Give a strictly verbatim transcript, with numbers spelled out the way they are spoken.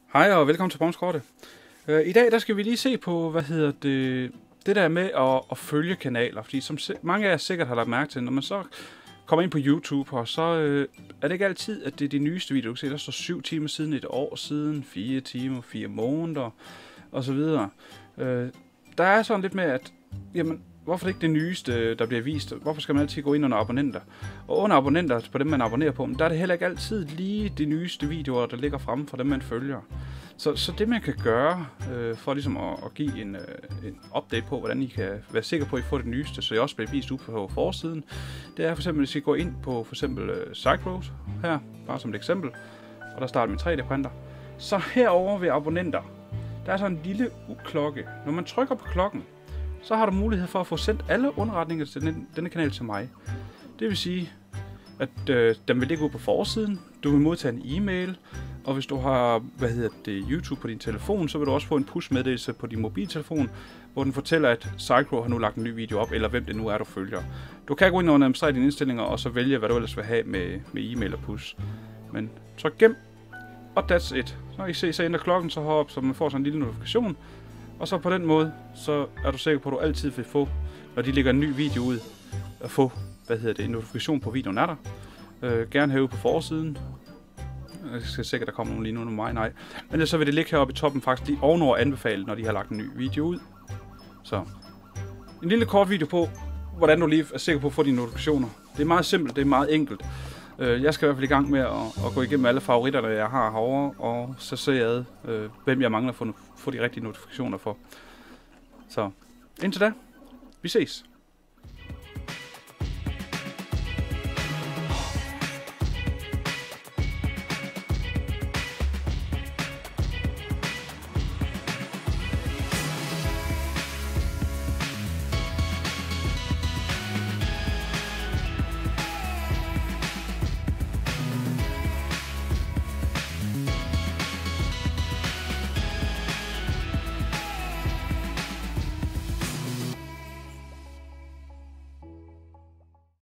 Hej og velkommen til Bremskortet. Uh, I dag der skal vi lige se på, hvad hedder det, det der med at, at følge kanaler. Fordi som mange af jer sikkert har lagt mærke til, når man så kommer ind på YouTube, og så uh, er det ikke altid, at det er de nyeste videoer. Du kan se, der står syv timer siden, et år siden, fire timer, fire måneder osv. Uh, der er sådan lidt med, at jamen, hvorfor er det ikke det nyeste, der bliver vist? Hvorfor skal man altid gå ind under abonnenter? Og under abonnenter, på dem man abonnerer på, der er det heller ikke altid lige de nyeste videoer, der ligger fremme for dem man følger. Så, så det man kan gøre, øh, for ligesom at, at give en, øh, en update på, hvordan I kan være sikre på, at I får det nyeste, så I også bliver vist ud på forsiden, det er for eksempel, hvis I går ind på for eksempel øh, SiteGrow her, bare som et eksempel, og der starter med tre D printer. Så herover ved abonnenter, der er så en lille klokke. Når man trykker på klokken, så har du mulighed for at få sendt alle underretninger til denne, denne kanal til mig. Det vil sige, at øh, den vil ligge ud på forsiden, du vil modtage en e-mail, og hvis du har hvad hedder det, YouTube på din telefon, så vil du også få en push-meddelelse på din mobiltelefon, hvor den fortæller, at SiteGrow har nu lagt en ny video op, eller hvem det nu er, du følger. Du kan gå ind og administrere dine indstillinger, og så vælge, hvad du ellers vil have med, med e-mail og push. Men tryk gem, og that's it. Så I se, så ændrer klokken så op, så man får sådan en lille notifikation. Og så på den måde, så er du sikker på, at du altid vil få, når de lægger en ny video ud, at få, hvad hedder det, en notifikation på videoen er der. Øh, gerne herude på forsiden. Jeg skal sikkert, der kommer nogen lige nu med mig, nej. Men så vil det ligge heroppe i toppen faktisk lige ovenover anbefalet, når de har lagt en ny video ud. Så en lille kort video på, hvordan du lige er sikker på at få dine notifikationer. Det er meget simpelt, det er meget enkelt. Jeg skal i hvert fald i gang med at, at gå igennem alle favoritterne, jeg har herovre, og så ser jeg, øh, hvem jeg mangler at få, få de rigtige notifikationer for. Så indtil da, vi ses.